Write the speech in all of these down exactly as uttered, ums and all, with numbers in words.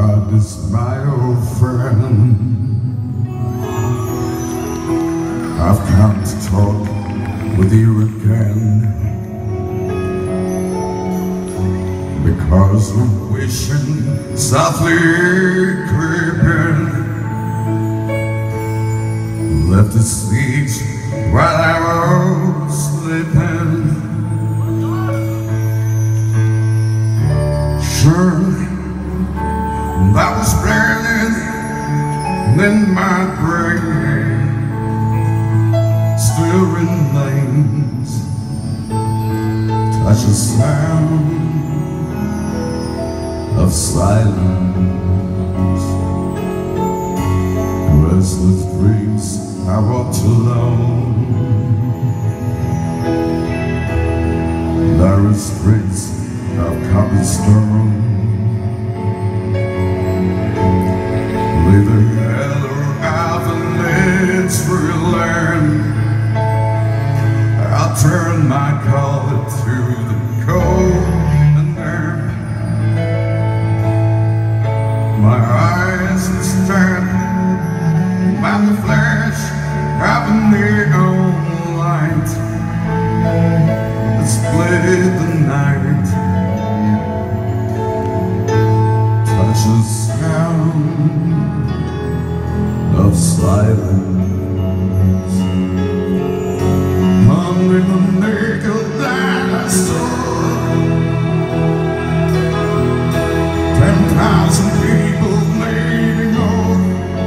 God is my old friend. I've come to talk with you again, because we're wishing softly creeping left the seats while I was sleeping. Sure, that was playing in my brain. Still remains touch the sound of silence. Restless dreams, I walked alone. Narrow streets of cobblestone, with the yellow avalanche through land. I turn my collar to the cold and damp. My eyes stand by the flash of a neon light that split the night. Touch the sound of silence. Under the nickel that I saw, ten thousand people leaning on,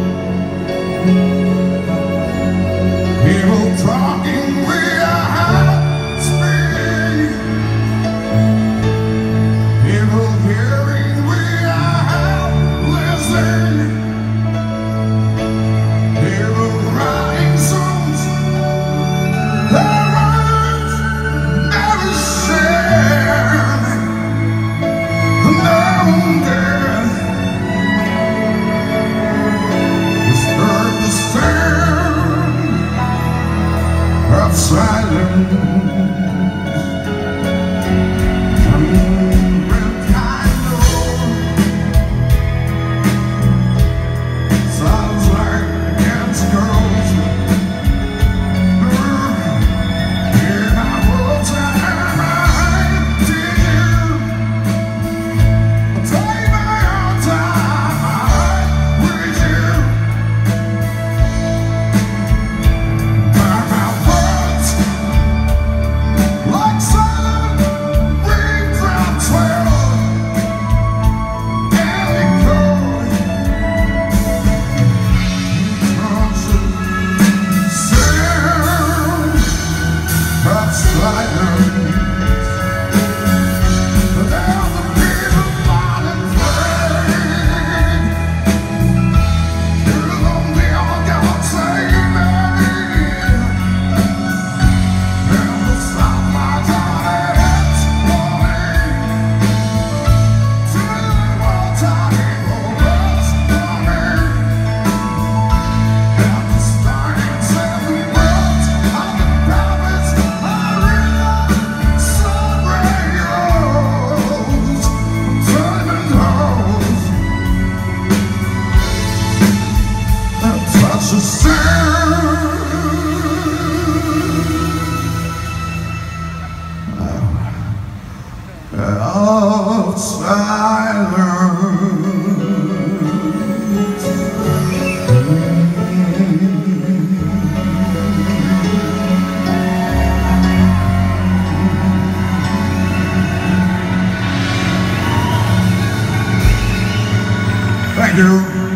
people talking without speaking, people hearing without listening, people writing songs that words never shared. No death disturb the sound of silence. Sounds like against girls. Hear my words and my hand to you. Take my own time, my heart with you. My words like silent raindrops fell and echoed. Constant sound of silence. Now the people falling afraid. You're lonely on God's save me. Never stop my heart's rolling. Till one time words for me. At the starting seven words of the prophets, I realize some radios, turning holes that touch the sound of silence. Thank you.